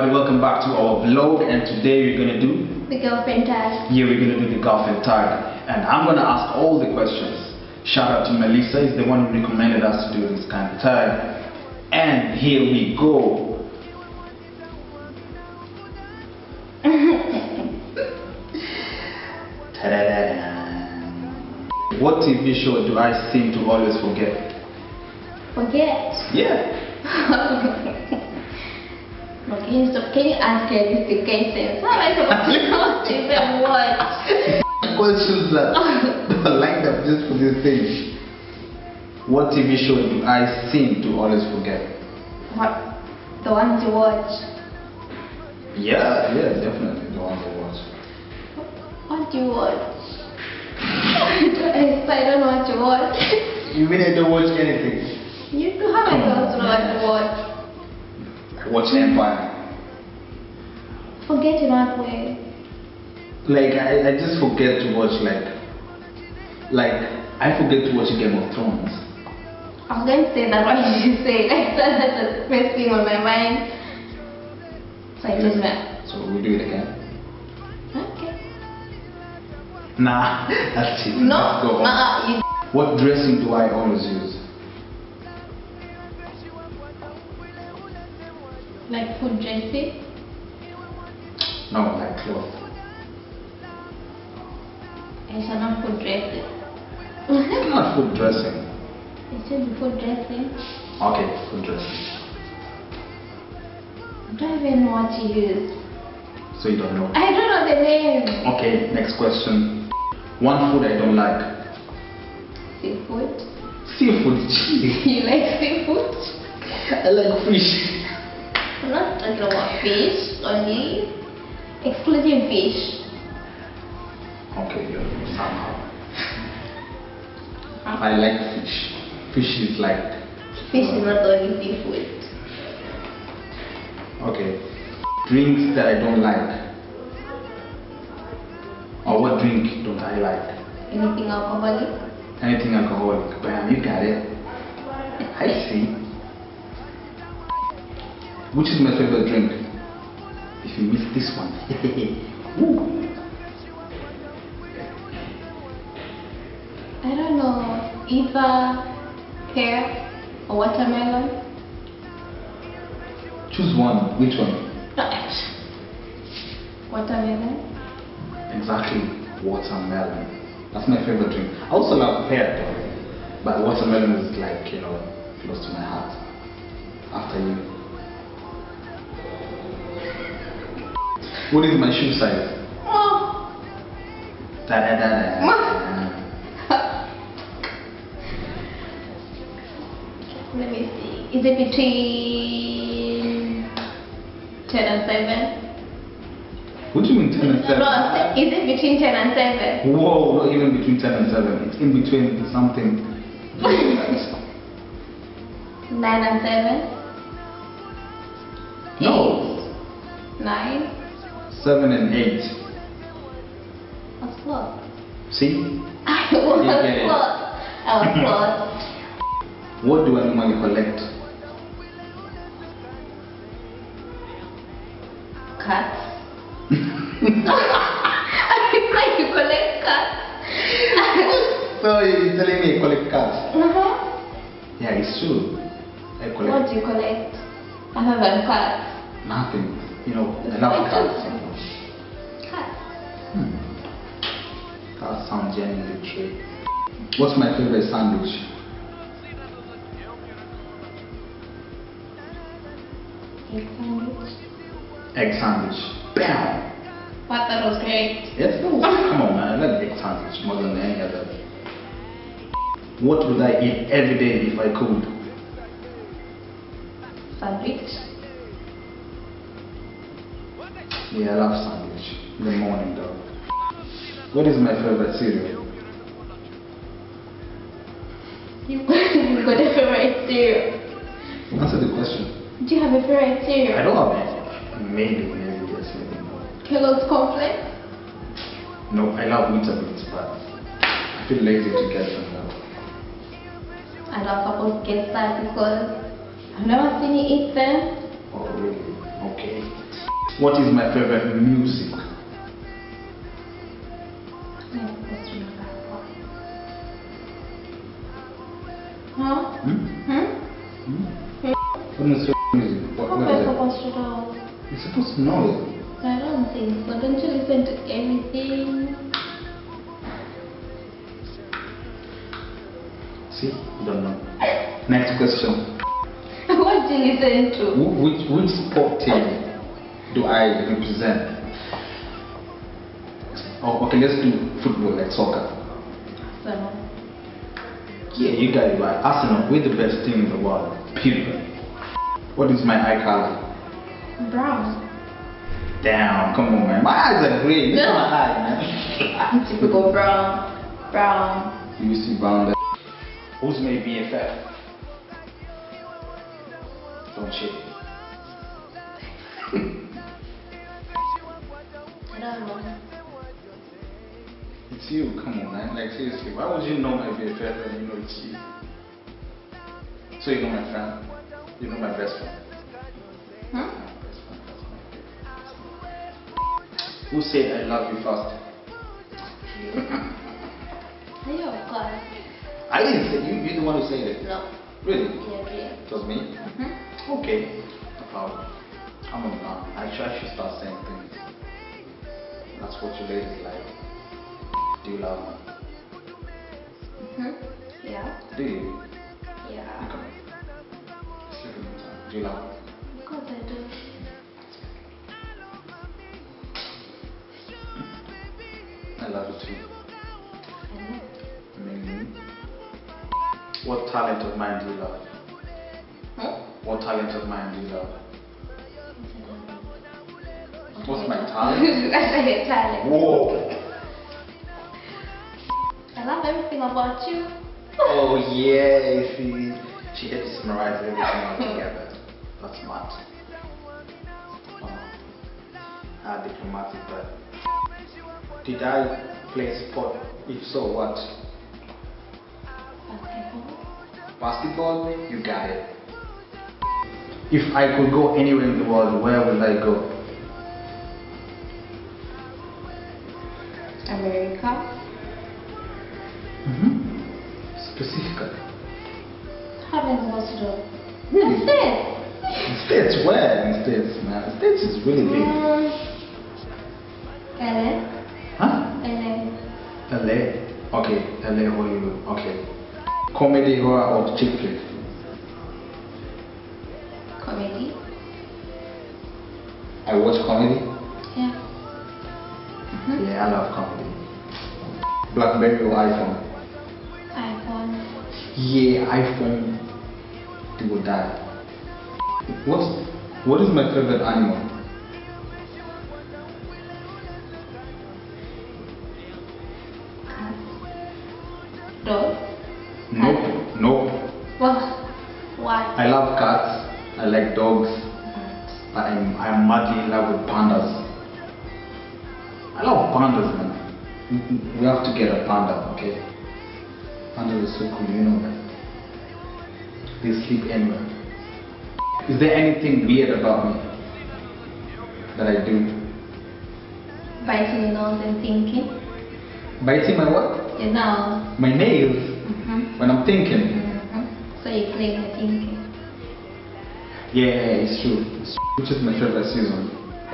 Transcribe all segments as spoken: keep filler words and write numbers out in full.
everybody, welcome back to our vlog, and today we're gonna do the girlfriend tag. Yeah, we're gonna do the girlfriend tag, and I'm gonna ask all the questions. Shout out to Melissa, is the one who recommended us to do this kind of tag. And here we go. Ta-da-da-da. What T V show do I seem to always forget? Forget? Yeah. Okay, so can you answer realistic questions? How am I supposed to know to even watch? Questions that are lined up just for this thing. What T V show do I seem to always forget? What? The ones you watch? Yeah, yeah, definitely the ones I watch. What do you watch? I don't know what you watch. You mean I don't watch anything? You do have a to know what to watch. I watch Empire. Forget in what way? Like I, I just forget to watch like like I forget to watch Game of Thrones. I was going to say that what did you say? Like that's the first thing on my mind. So I just went. So we do it again. Okay. Nah, that's it. No. Let's go on. Uh, you What dressing do I always use? like food dressing? No, like cloth. I shall not food dressing. Not food dressing. It should be food dressing. Okay, food dressing. I don't even know what to use. So you don't know. I don't know the name. Okay, next question. One food I don't like. Seafood. Seafood. You like seafood? I like fish. I'm not talking about fish only. Excluding fish. Okay, yeah, somehow. I like fish. Fish is like. Fish is not only seafood. Okay. Drinks that I don't like. Or what drink don't I like? Anything alcoholic? Anything alcoholic. Bam, you got it. I see. Which is my favorite drink? If you miss this one. Woo. I don't know. Either pear or watermelon. Choose one. Which one? Watermelon. Exactly. Watermelon. That's my favorite drink. I also love pear though. But watermelon is like, you know, close to my heart. After you. What is my shoe size? Oh. Da da da da. Let me see. Is it between ten and seven? What do you mean ten and seven? No, is it between ten and seven? Whoa, not even between ten and seven. It's in between something. nine and seven? No. Eight? Nine? seven and eight. What's close? See? I was Yeah, yeah, yeah. close. I was close. What do I normally collect? Cats. I think like you collect cats. So you're telling me I collect cats? Uh-huh. Yeah, it's true. I collect What do you collect? Other than cats? nothing. You know, I love cats. You know. Cats. Hmm. That sounds genuinely true. What's my favorite sandwich? Egg sandwich. Egg sandwich. Bam! But that was great. Yes, no. Come on, man. I like egg sandwich more than any other. What would I eat every day if I could? Sandwich. Yeah, I love sandwich. In the morning, though. What is my favorite cereal? You got a favorite cereal. Answer the question. Do you have a favorite cereal? I don't have any. Maybe, maybe, yes, maybe no. Kellogg's Cornflakes? No, I love Weetabix, but I feel lazy to get them now. I'm not supposed to get that because I've never seen you eat them. Oh, really? Okay. What is my favorite music? Huh? Hmm? Hmm? Hmm? What is your music? What, How what am I is it? supposed to know? You're supposed to know it. I don't think so. Don't you listen to everything? See? You don't know. Next question. What do you listen to? Wh- Which, which sport team do I represent? Oh, okay, let's do football, like soccer. So, Yeah, you got it right. Arsenal, we're the best team in the world. Period. What is my eye color? brown. Damn, come on, man. My eyes are green. Look at my eye, man. Typical brown. Brown. You see brown there. Who's my B F F? Don't shit. I don't know. It's you, come on, man. Like, seriously, why would you know my B F F when you know it's you? So you know my friend? You know my best friend? Huh? Who said I love you first? Are you of course? I didn't say you. You're the one who said it. No. Really? Yeah, yeah. It was me? Mm-hmm. Okay. No problem. I'm a man. I should, I should start saying things. That's what you ladies like. Do you love me? Mm-hmm. Yeah. Do you? Yeah. Come on. Just look at me. Time. Do you love me? Of course I do. I love you too. I know. Mm-hmm. What talent of mine do you love? Huh? What talent of mine do you love? What What's do my you talent? I say your talent. Whoa! I love everything about you. Oh yeah, see, she had to summarize everything all together. That's smart. Oh, ah, diplomatic, but did I play sport? If so, what? Basketball. Basketball? You got it. If I could go anywhere in the world, where would I go? America. Mm-hmm. Specifically. How am I supposed to do? Really? That's it. States where? In States, man. States is really big. Mm. L A. Huh? L A. L A. Okay, L A Hollywood. Okay. Comedy, horror, or chick flick? Comedy. I watch comedy. Yeah. Mm-hmm. Yeah, I love comedy. Blackberry or iPhone? iPhone. Yeah, iPhone. Do or die. What's what is my favorite animal? Cat. Dog. Nope. Nope. Well, why? I love cats. I like dogs. Cat. But I'm I'm madly in love with pandas. I love pandas, man. We have to get a panda, okay? Pandas are so cool, you know that. They sleep anywhere. Is there anything weird about me that I do? Biting your nose and thinking. Biting my what? Your nose. My nails Mm-hmm. when I'm thinking. Mm-hmm. So you claim you're thinking. Yeah, it's true. It's true. Which is my favorite season?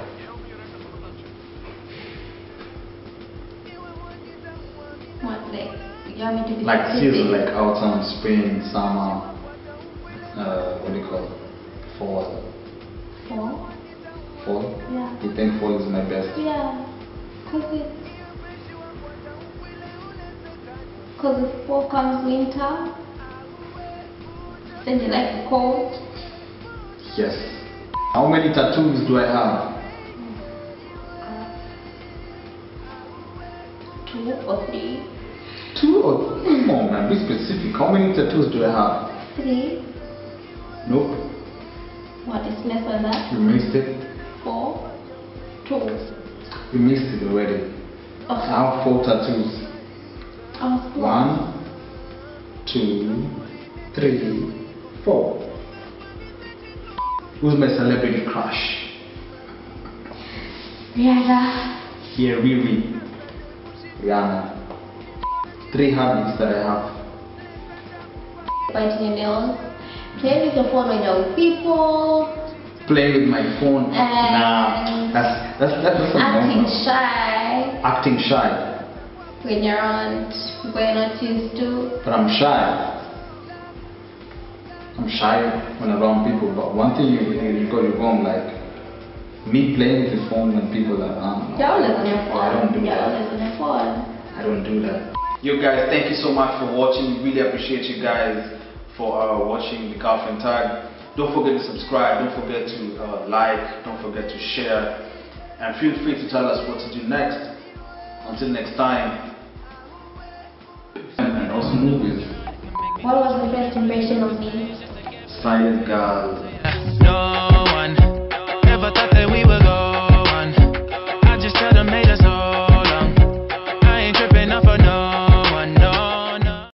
What, like, you want me to be Like specific? season, like autumn, spring, summer. Uh, what do you call it? Fall. Four? Fall? Yeah. You think fall is my best? Yeah. Cause it. Cause if fall comes winter, then you like the cold. Yes. How many tattoos do I have? Two or three. Two or come on, man, be specific. How many tattoos do I have? Three. Nope. What is less than that? You missed it. Four. Two. You missed it already. I Okay. have four tattoos. I was close. One, two, three, four. Who's my celebrity crush? Rihanna. Here, Riri. Rihanna. Three habits that I have. Biting your nails. Playing with your phone when you're with people. Playing with my phone. And nah, that's that's that's, that's acting normal. shy Acting shy, when you're around people you're not used to. but I'm shy. I'm shy when around people. But one thing you you, you got you wrong, like me playing with the phone when people are around. You're always on your phone. I don't do You're that. always on your phone. I don't do that. You guys, thank you so much for watching. We really appreciate you guys for uh, watching the Girlfriend Tag. Don't forget to subscribe. Don't forget to uh, like. Don't forget to share. And feel free to tell us what to do next. Until next time. And also movies. What was the first impression of me? Silent Girl.